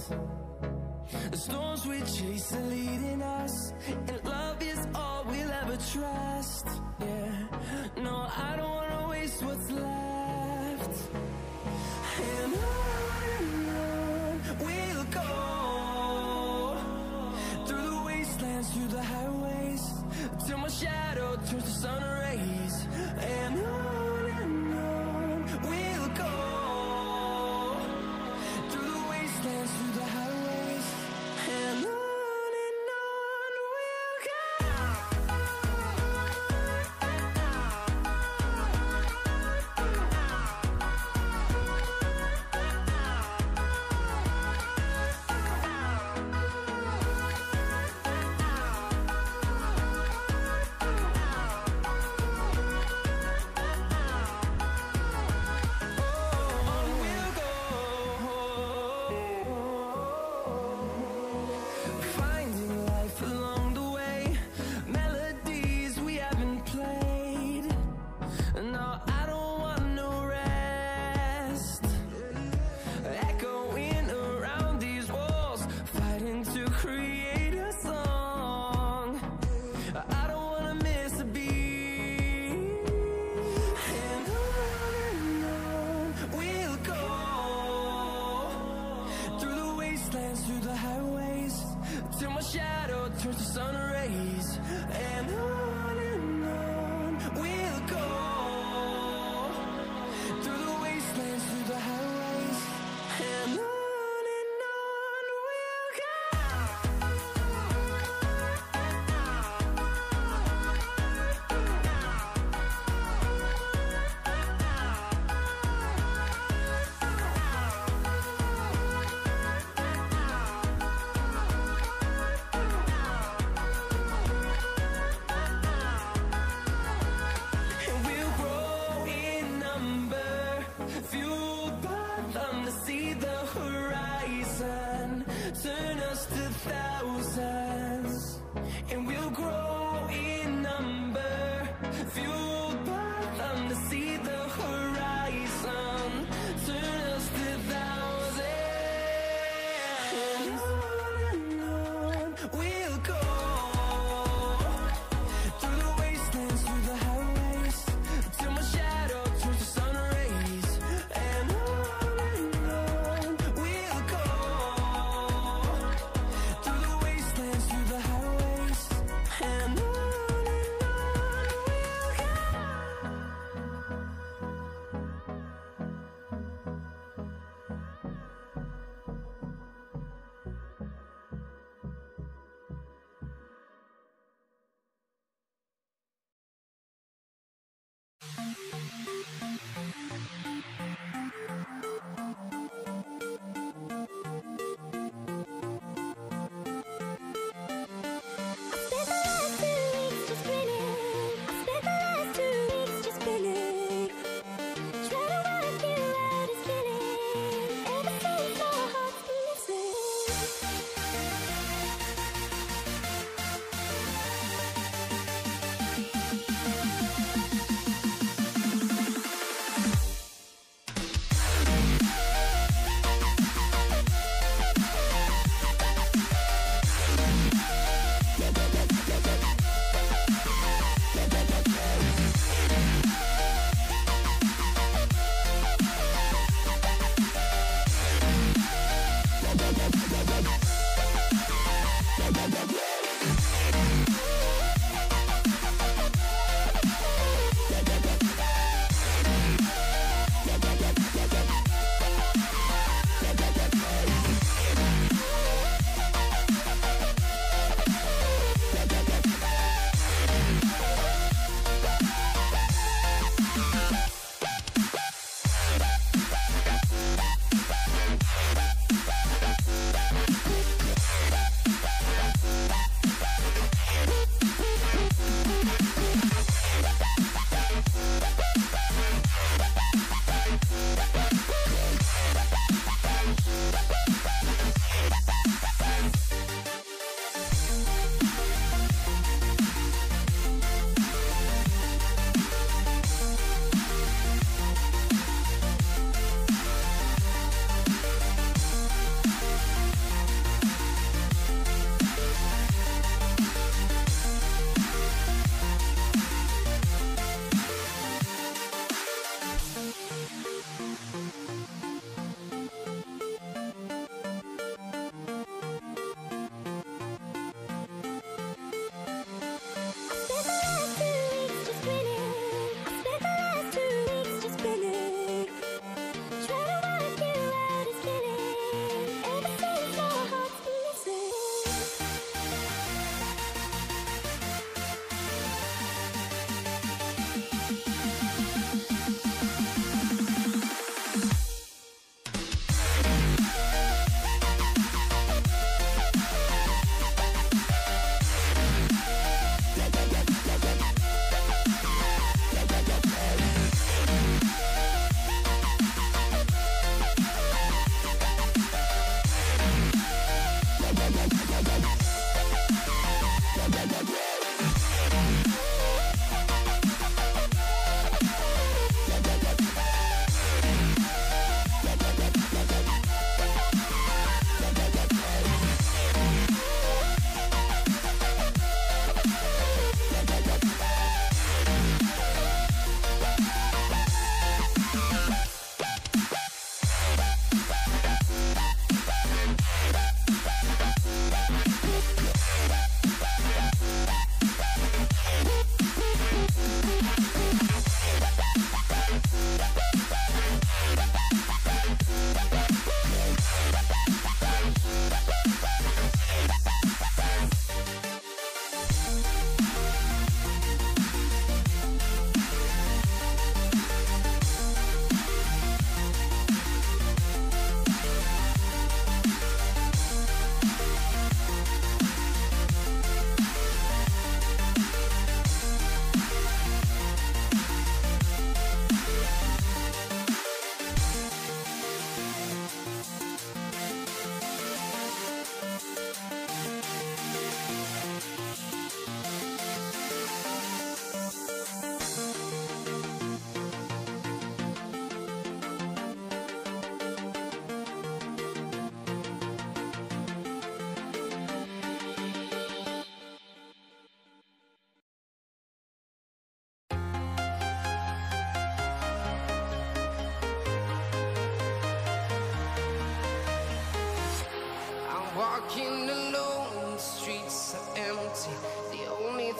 The storms we chase are leading us, and love is all we'll ever trust. Yeah, no, I don't wanna waste what's left. And on we'll go, through the wastelands, through the highways, till my shadow turns to sun rays. And on we'll go, through the wastelands, through the highways, and on we'll go. Through the highways, till my shadow turns to sun rays. And on we'll go, through the wastelands, through the highways, and on we'll go. Turn us to thousands, and we'll grow in number, fueled by them to see the horizon. Turn us to thousands, and on we'll go, through the wastelands, through the highways, till my shadow turns to sun rays. And on we'll go, through the wastelands, through the highways, and on we'll go.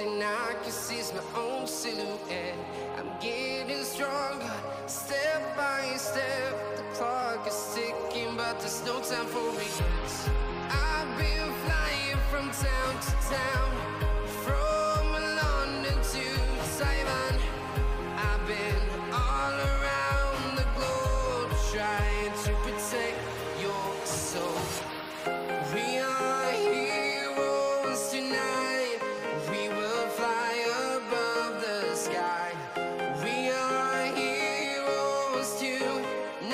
thing I can see is my own silhouette. I'm getting stronger, step by step. The clock is ticking, but there's no time for regrets. I've been flying from town to town, from London to Taiwan. I've been all around the globe, trying to protect your soul. We are heroes tonight. We will fly above the sky. We are heroes tonight.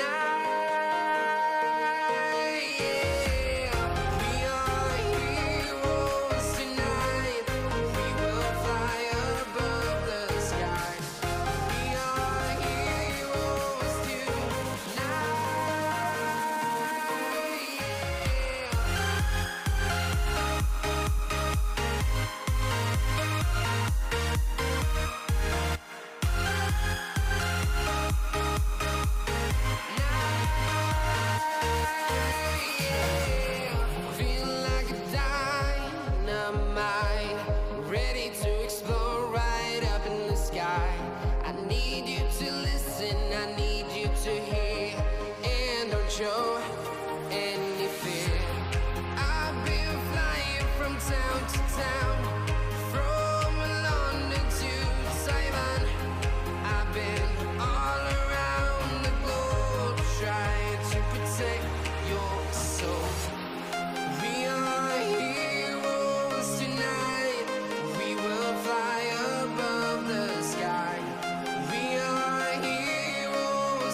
Yeah. We are heroes tonight. We will fly above the sky. We are heroes tonight. Feel like a dynamite, ready to explode right up in the sky. I need you to listen, I need you to hear, and don't show any fear. I've been flying from town to town, from London to Taiwan. I've been all around the globe, trying to protect your soul. We are heroes tonight. We will fly above the sky. We are heroes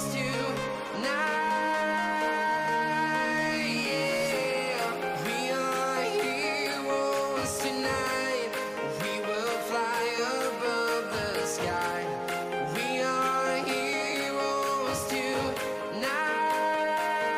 tonight. Yeah. We are heroes tonight. We will fly above the sky. We are heroes tonight.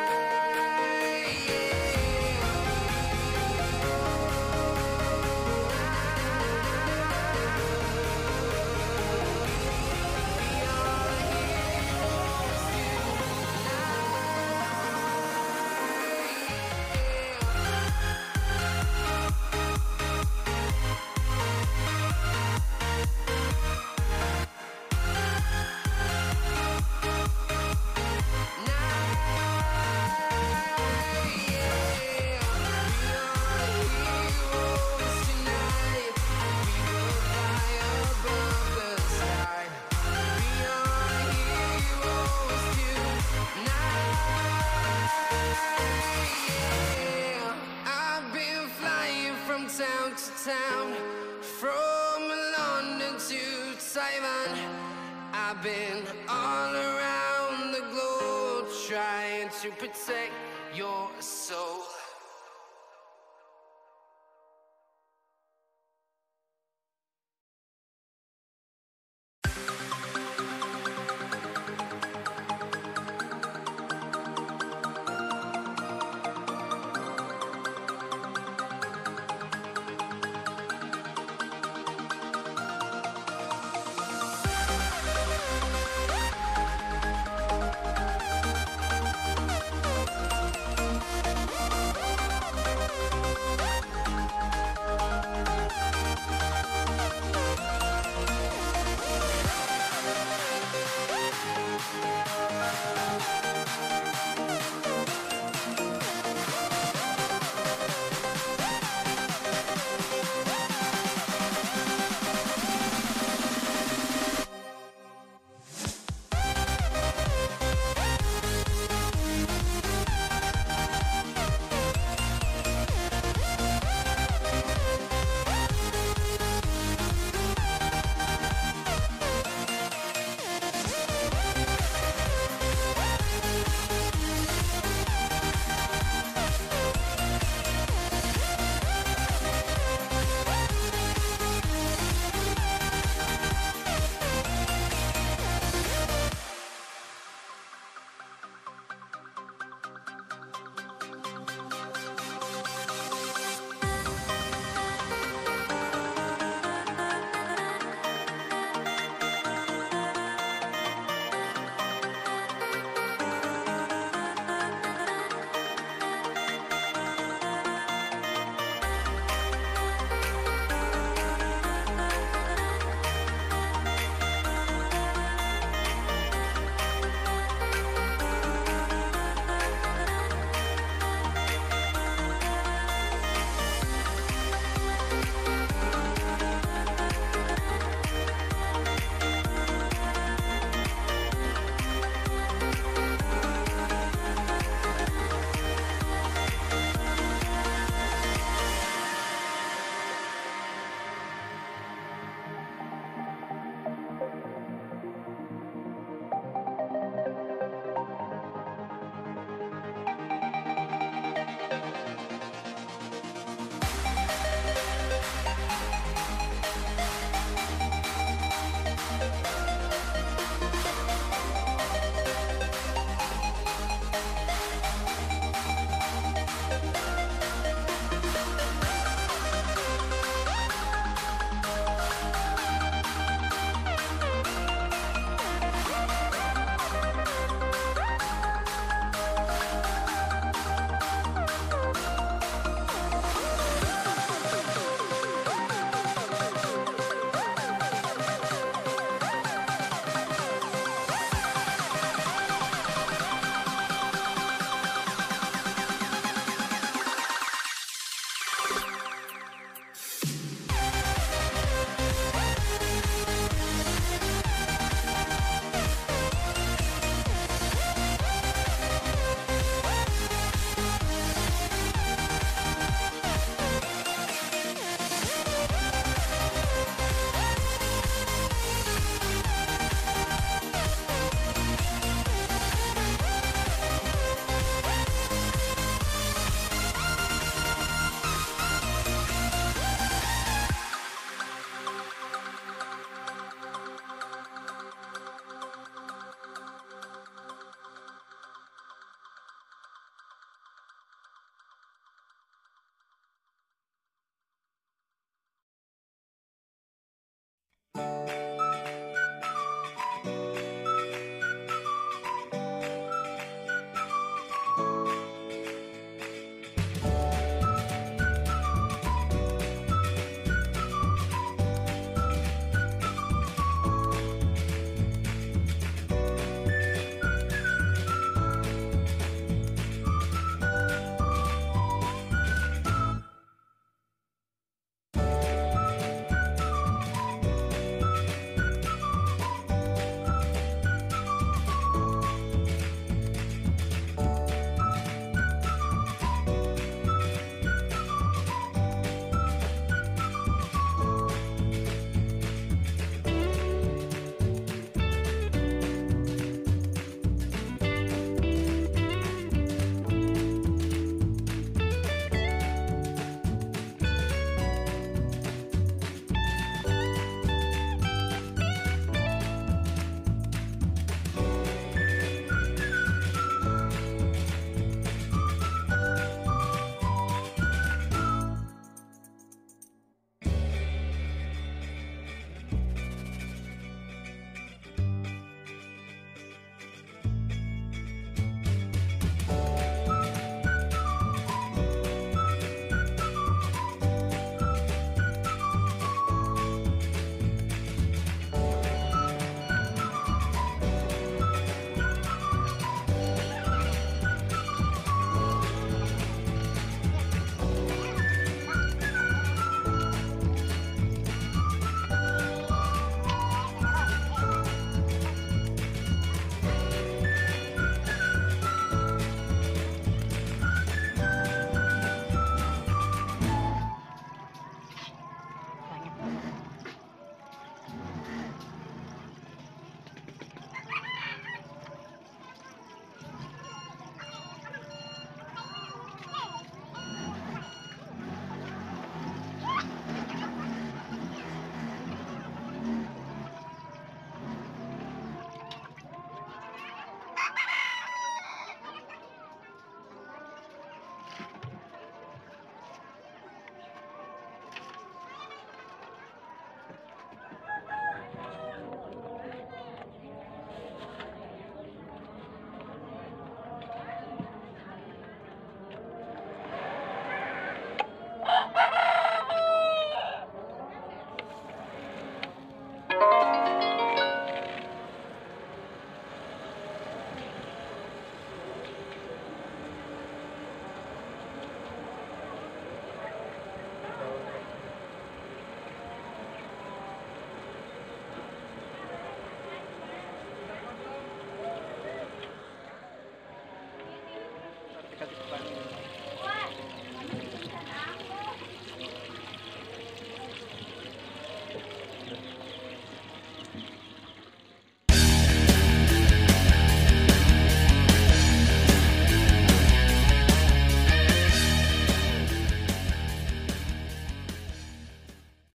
I've been flying from town to town, from London to Taiwan. I've been all around the globe, trying to protect your soul.